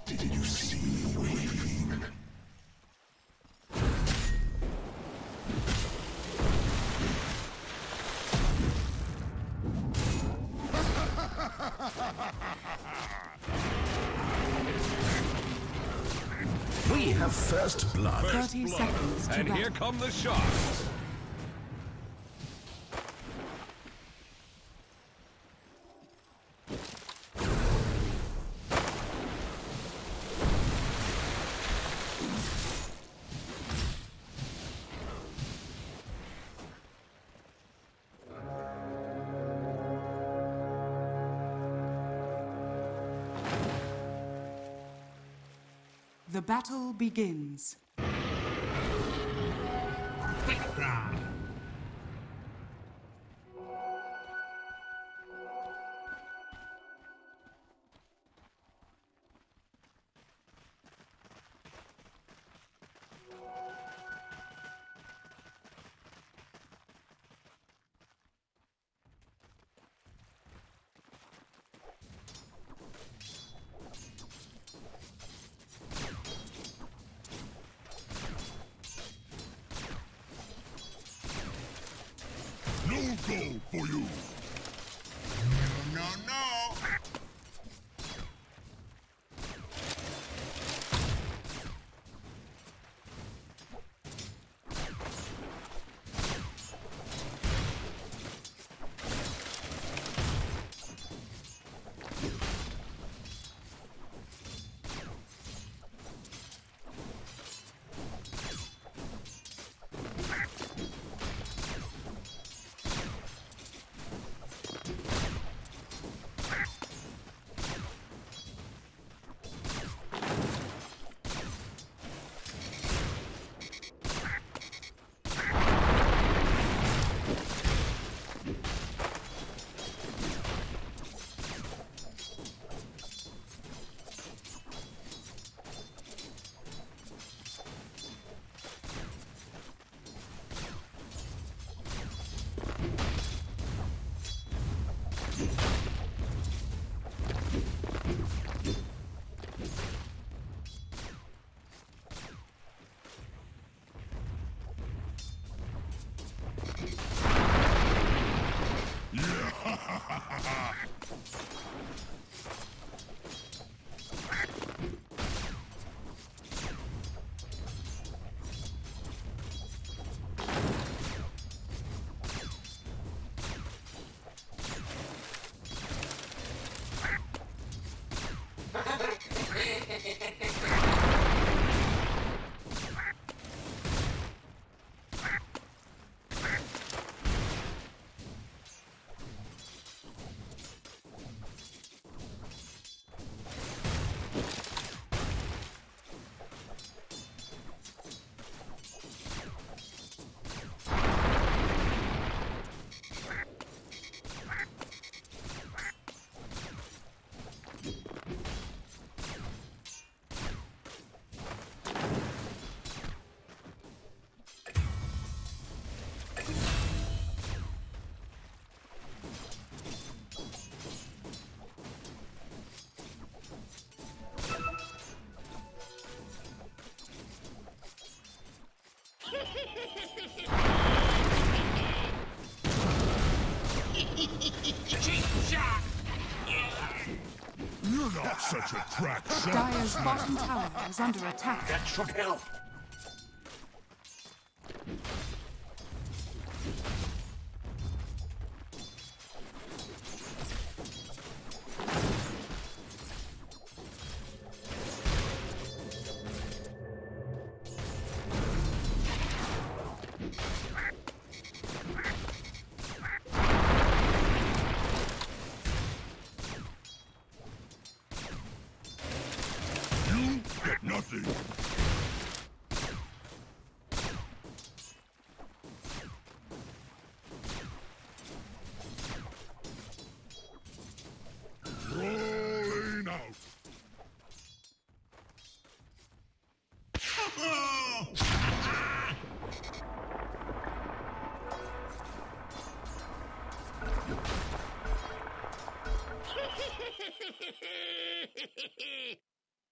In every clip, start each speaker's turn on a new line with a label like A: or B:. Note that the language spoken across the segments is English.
A: Did you see me waiting? We have first blood.
B: 30 seconds to
C: And
B: battle.
C: here come the shots.
B: The battle begins.
A: No go for you! No! You're not such a crack shot.
B: Dire's bottom tower is under attack.
A: That should help. You get nothing. Rolling out.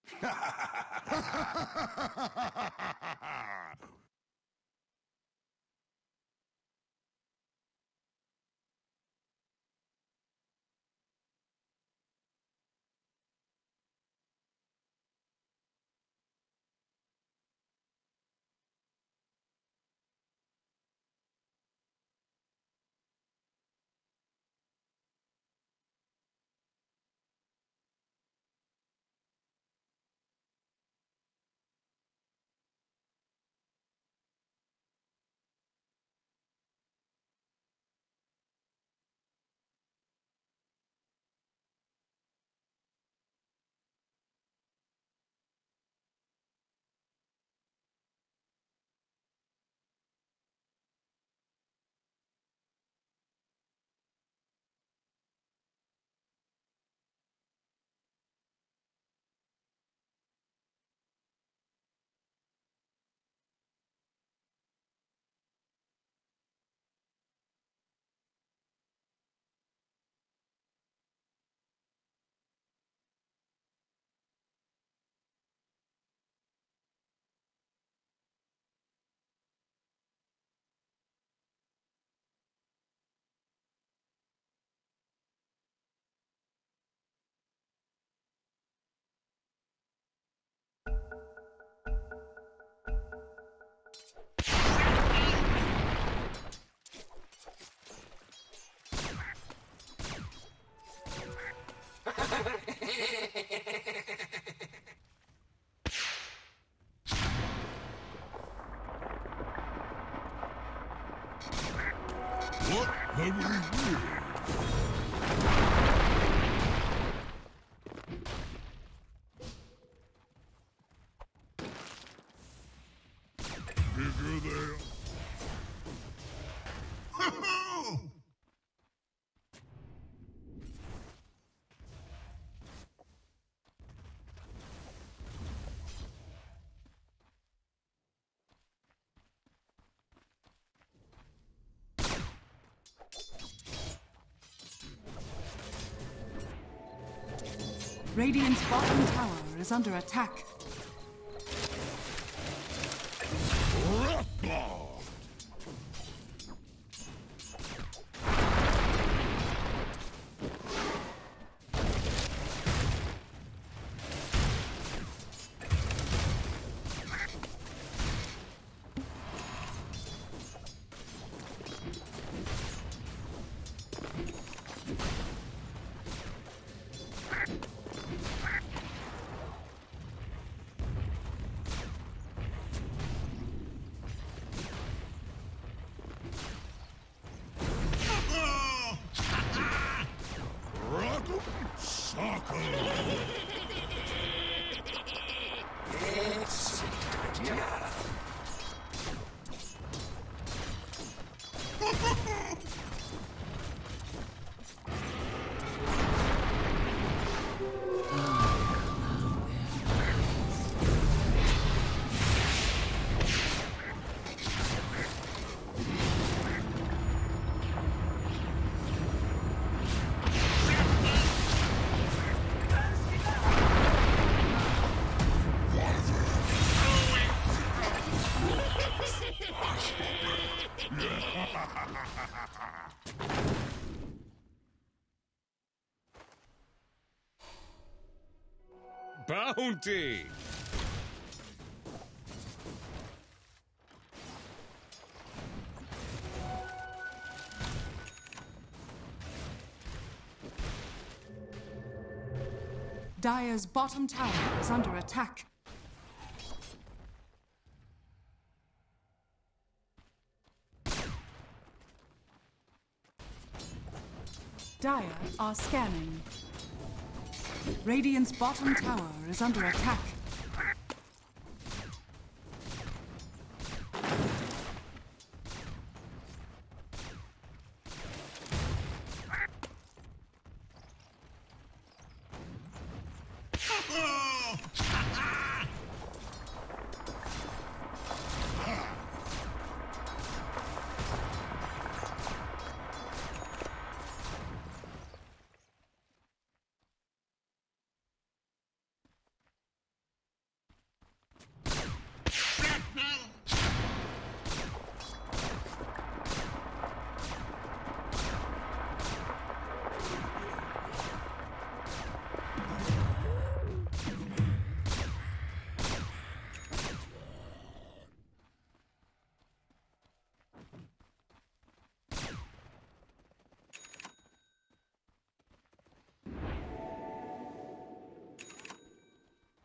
A: What have we here? Bigger there.
B: Radiant's bottom tower is under attack.
C: Bounty!
B: Dire's bottom tower is under attack. Dire are scanning. Radiant's bottom tower is under attack.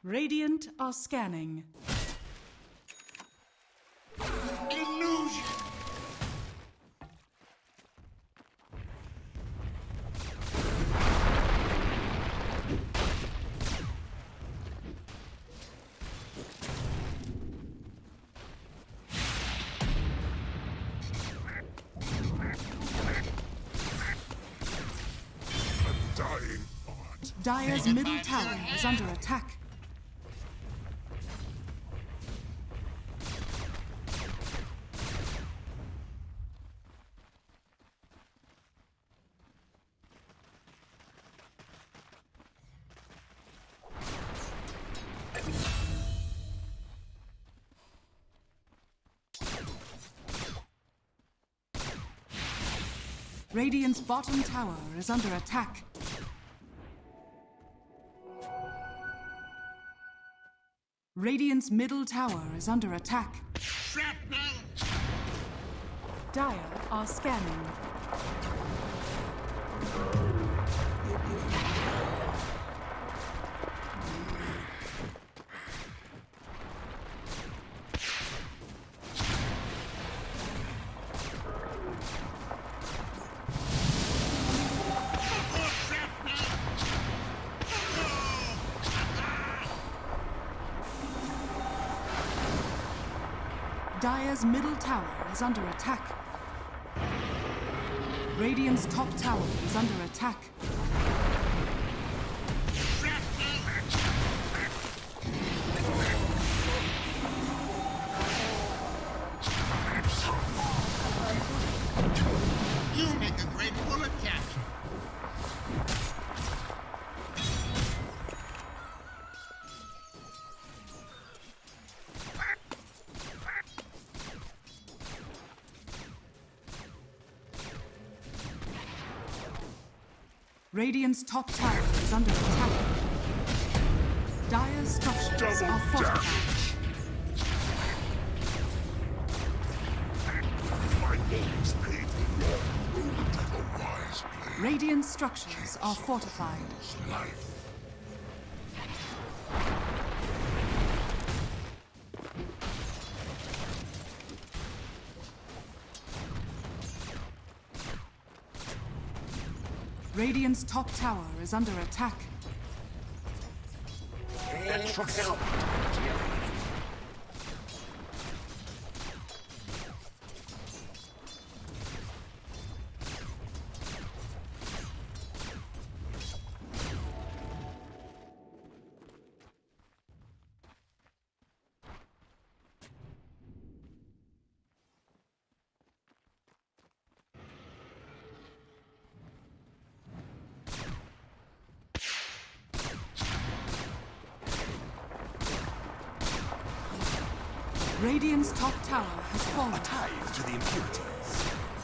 B: Radiant are scanning.
A: Illusion! A dying art.
B: Dire's middle tower is under attack. Radiant's bottom tower is under attack. Radiant's middle tower is under attack.
A: Shrapnel!
B: Dire are scanning. Dire's middle tower is under attack. Radiant's top tower is under attack.
A: You make a great bullet catcher.
B: Radiant's top tower is under attack. Dire's structures are fortified.
A: My name's paid long road to the wise place.
B: Radiant's structures are fortified.
A: Life.
B: Radiant's top tower is under attack. Radiant's top tower has fallen.
D: Tied to the impurities.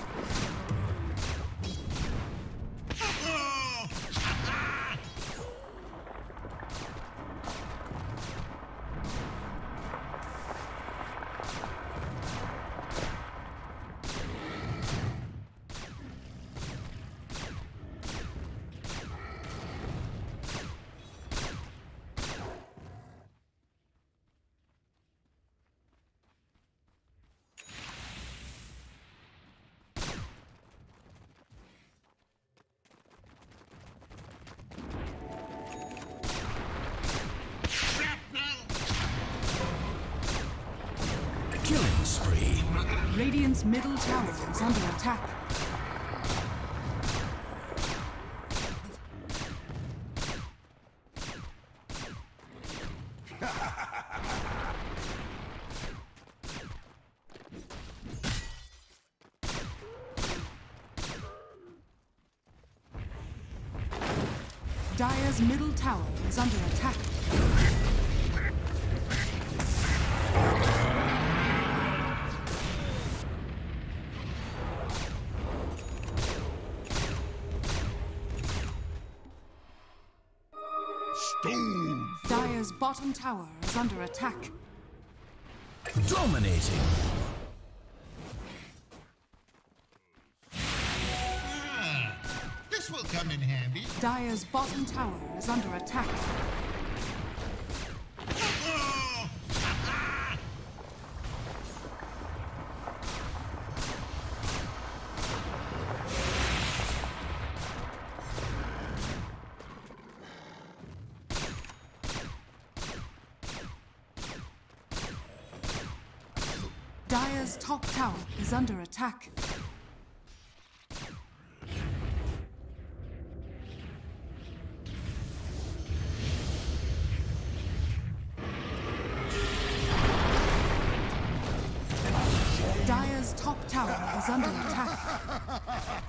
D: Killing spree.
B: Radiant's middle tower is under attack. Dire's middle tower is under attack.
A: Stone!
B: Dire's bottom tower is under attack.
D: Dominating.
A: This will come in handy.
B: Dire's bottom tower is under attack. Dire's top tower is under attack. Dire's top tower is under attack.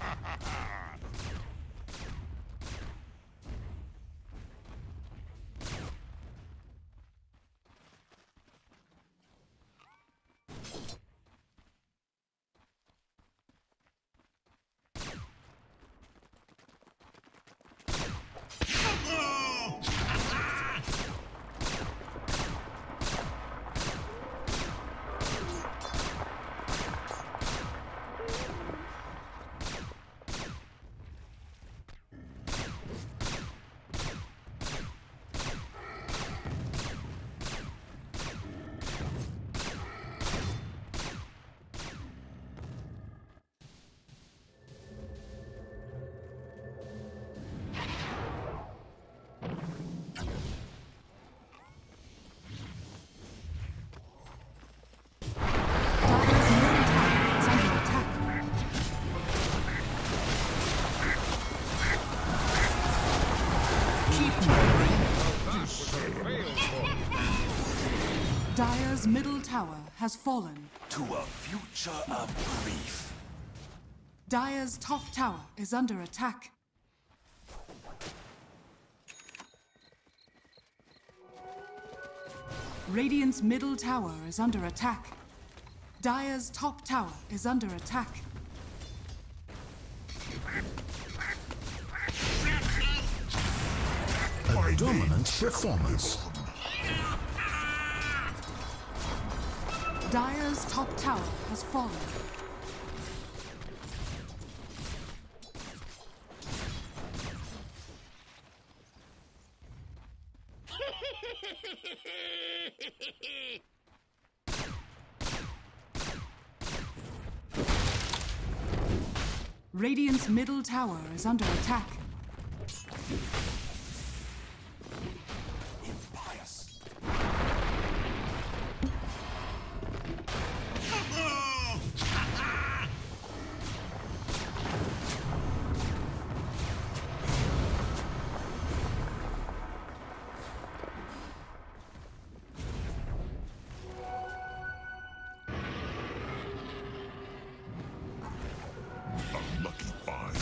B: Dire's middle tower has fallen.
D: To a future of grief.
B: Dire's top tower is under attack. Radiant's middle tower is under attack. Dire's top tower is under attack.
D: A dominant performance.
B: Dire's top tower has fallen. Radiant's middle tower is under attack.
D: Impious.
A: Lucky find.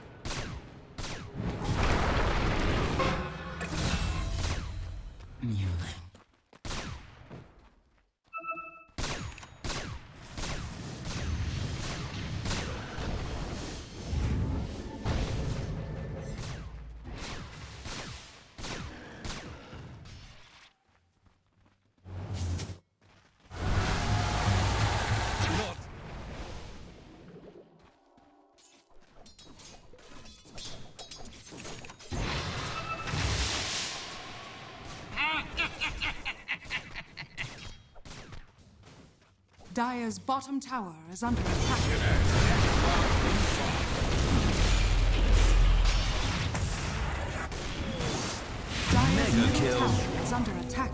B: Dire's bottom tower is under attack. Dire's middle tower is under attack.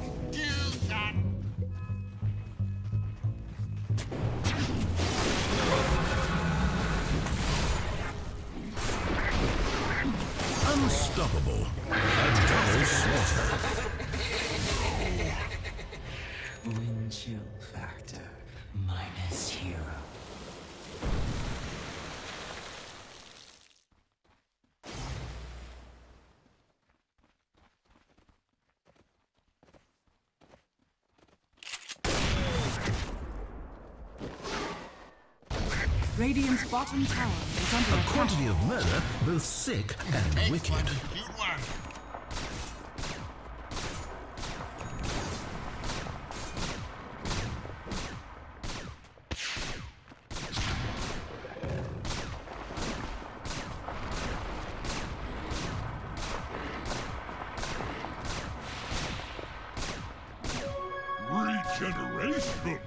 D: Unstoppable. A double slaughter.
E: Wind chill factor minus hero.
B: Radiant's bottom tower is under
D: A
B: attack.
D: quantity of murder, both sick and wicked.
A: Regeneration.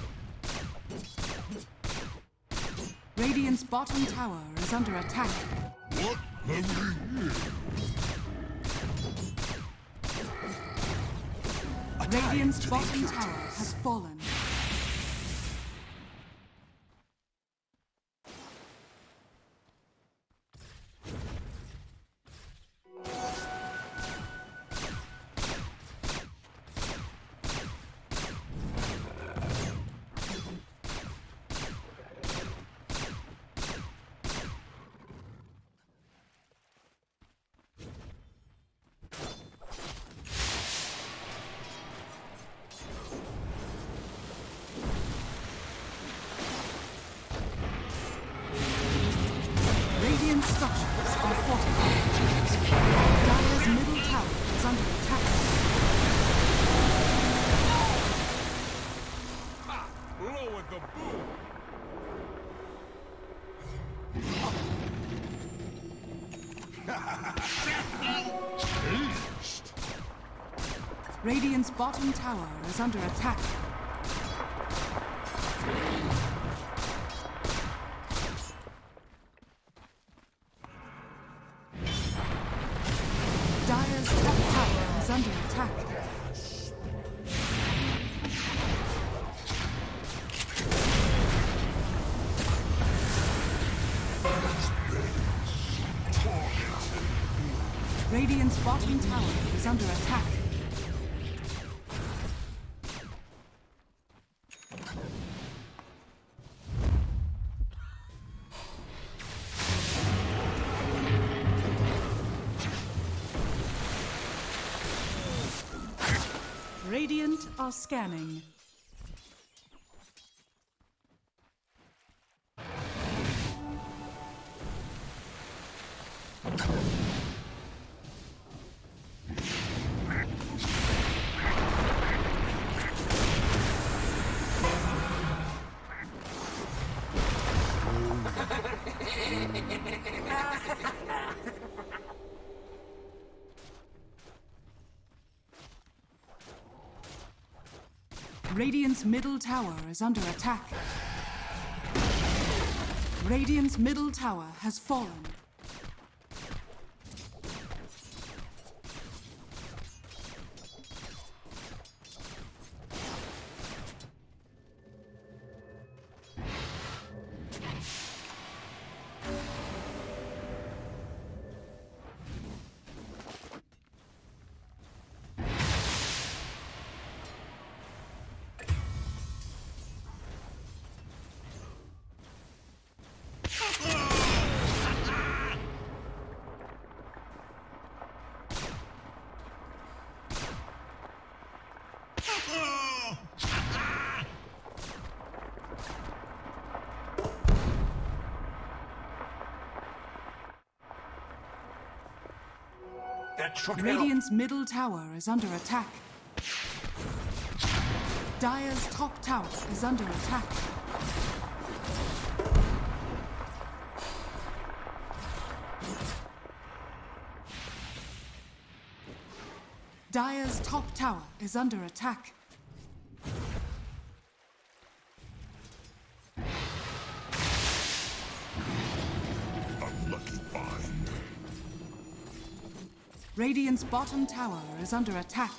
B: Radiant's bottom tower is under attack.
A: What have we here?
B: Radiant's bottom tower has fallen. Radiant's bottom tower is under attack. Dire's top tower is under attack. Radiant's bottom tower is under attack. Radiant are scanning. Radiant's middle tower is under attack. Radiant's middle tower has fallen. Radiant's middle tower is under attack. Dire's top tower is under attack. Dire's top tower is under attack.
A: Unlucky find.
B: Radiant's bottom tower is under attack.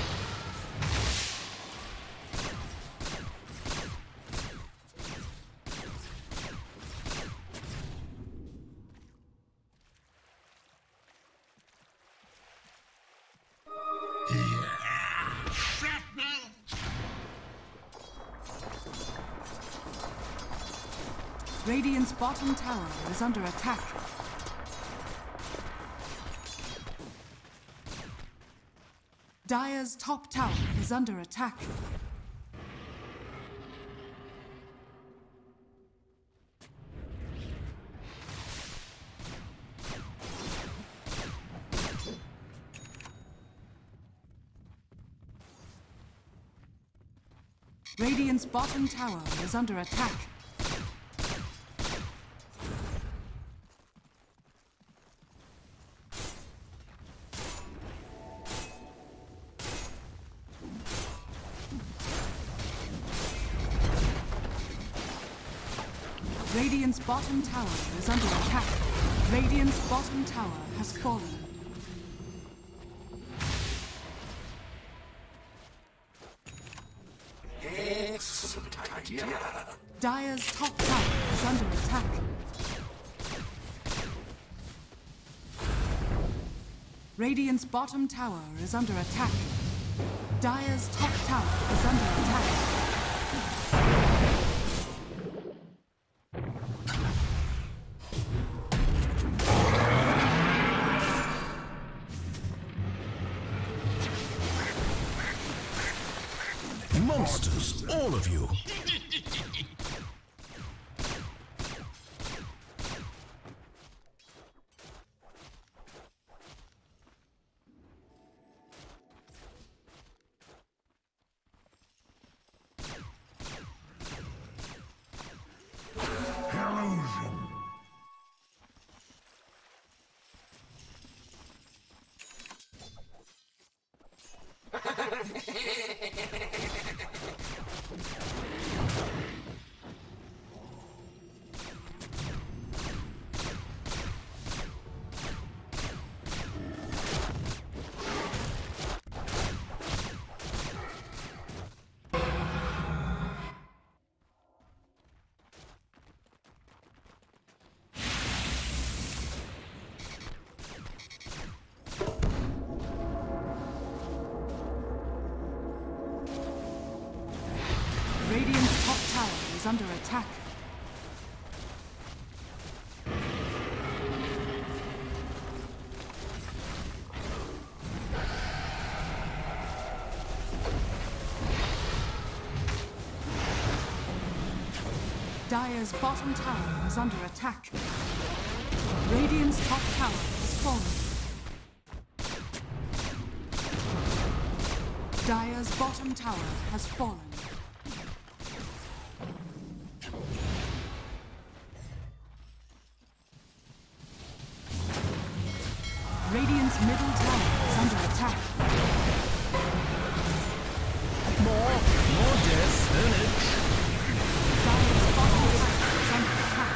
B: Radiant's bottom tower is under attack. Dire's top tower is under attack. Radiant's bottom tower is under attack. Radiant's bottom tower is under attack. Radiant's bottom tower has fallen.
A: Excellent idea.
B: Dire's top tower is under attack. Radiant's bottom tower is under attack. Dire's top tower is under attack.
D: Monsters, all of you.
B: is under attack. Dire's bottom tower is under attack. Radiant's top tower has fallen. Dire's bottom tower has fallen. Radiant's middle tower is under attack.
D: More death, earn it.
B: Dire's bottom tower is under attack.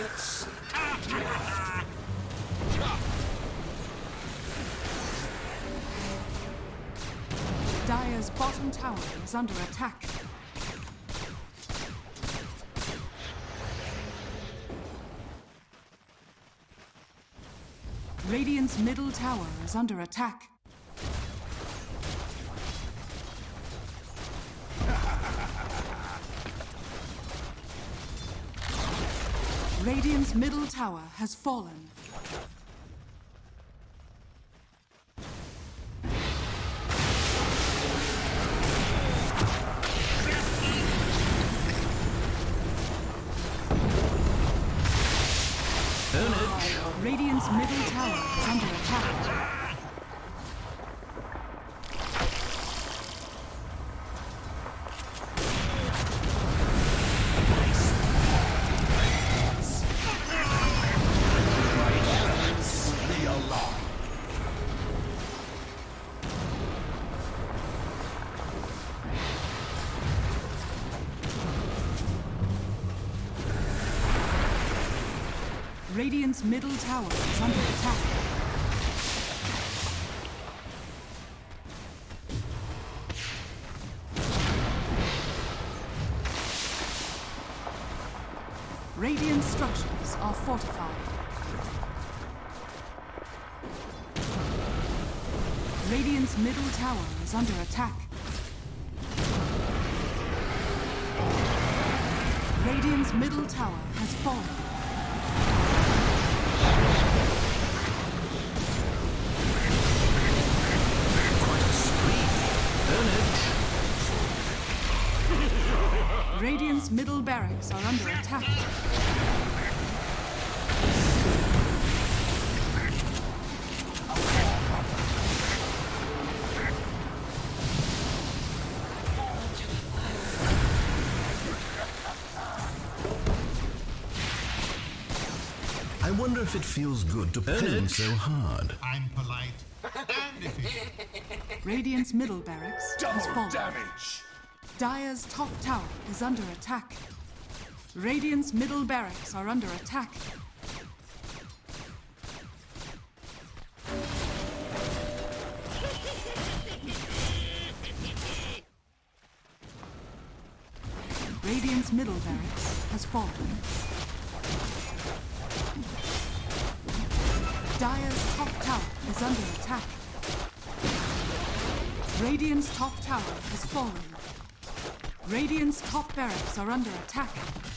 B: Dire's bottom tower is under attack. Radiant's middle tower is under attack. Radiant's middle tower has fallen. Radiant's middle tower is under attack. Radiant's middle tower is under attack. Radiant structures are fortified. Radiant's middle tower is under attack. Radiant's middle tower has fallen. Radiant's middle barracks are under attack.
D: I wonder if it feels good to pin so hard.
A: I'm polite and efficient.
B: Radiant's middle barracks has
C: Double
B: fallen.
C: damage!
B: Dire's top tower is under attack. Radiant's middle barracks are under attack. Radiant's middle barracks has fallen. Dire's top tower is under attack. Radiant's top tower has fallen. Radiant's top barracks are under attack.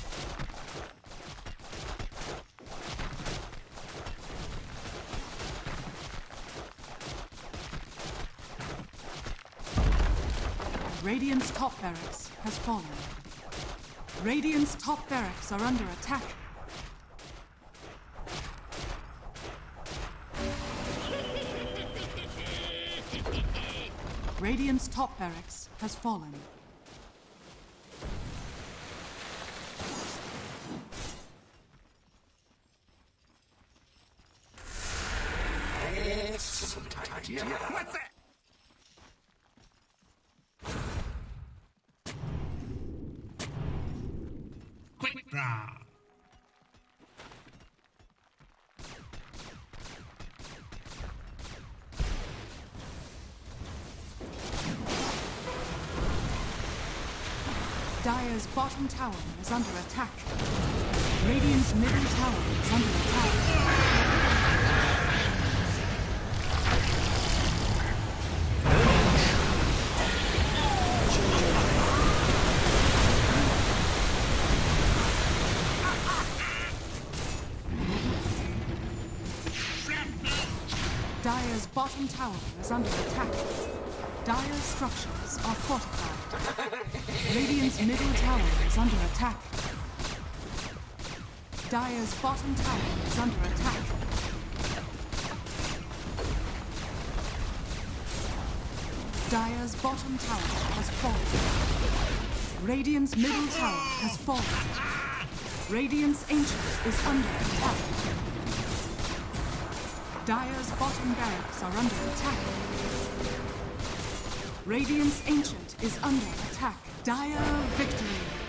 B: Radiant's top barracks has fallen. Radiant's top barracks are under attack. Radiant's top barracks has fallen.
C: What's that?
A: Quick draw.
B: Dire's bottom tower is under attack. Radiant's middle tower is under attack. bottom tower is under attack. Dire's structures are fortified. Radiant's middle tower is under attack. Dire's bottom tower is under attack. Dire's bottom tower has fallen. Radiant's middle tower has fallen. Radiant's ancient is under attack. Dire's bottom barracks are under attack. Radiant's ancient is under attack. Dire victory.